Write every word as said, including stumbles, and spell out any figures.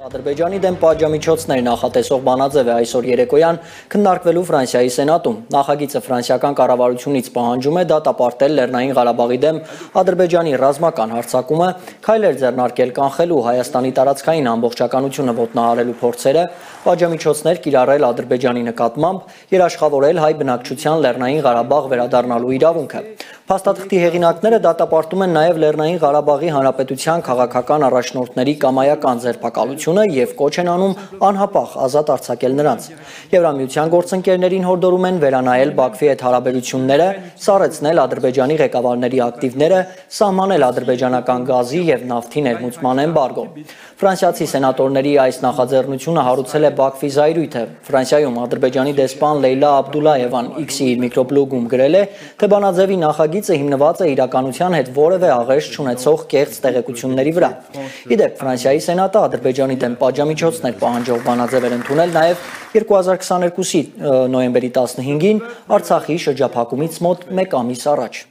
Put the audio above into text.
Ադրբեջանի դեմ պատժամիջոցներ նախատեսող բանաձևը այսօր երեկոյան քննարկվելու Ֆրանսիայի Սենատում։ Նախագիծը ֆրանսիական կառավարությունից պահանջում է դատապարտել Լեռնային Ղարաբաղի դեմ Ադրբեջանի ռազմական հարձակումը, քայլեր ձեռնարկել կանխելու Հայաստանի տարածքային ամբողջականությունը ոտնահարելու փորձերը, պատժամիջոցներ կիրառել Ադրբեջանի նկատմամբ, երաշխավորել հայ բնակչության Լեռնային Ղարաբաղ վերադառնալու իրավունքը։ Փաստաթղթի հեղինակները դատապարտում են նաև Լեռնային Ղարաբաղի Հանրապետության քաղաքական առաջնորդների կամայական ձերբակալությունը և կոչ են անում անհապաղ ազատ արձակել նրանց։ Եվրամիության գործընկերներին հորդորում են վերանայել Բաքվի հետ հարաբերությունները, սառեցնել Ադրբեջանի ղեկավարների ակտիվները, սահմանել ադրբեջանական գազի և նավթի ներմուծման էմբարգո։ Ֆրանսիացի սենատորների այս նախաձեռնությունը հարուցել է Բաքվի զայրույթը։ Ֆրանսիայում Ադրբեջանի դեսպան Լեյլա Աբդուլլայևան իքսի իր միկրոբլոգում գրել է, թե բանաձևի նախագիծը հիմնված է իրականության հետ որևէ աղերս չունեցող կեղծ տեղեկությունների վրա։ Ի դեպ, Ֆրանսիայի Սենատը Ադրբեջանի դեմ պատժամիջոցներ պահանջող բանաձև էր ընդունել նաև երկու հազար քսաներկուսի նոյեմբերի տասնհինգին Արցախի շրջափակումից մոտ մեկ ամիս առաջ։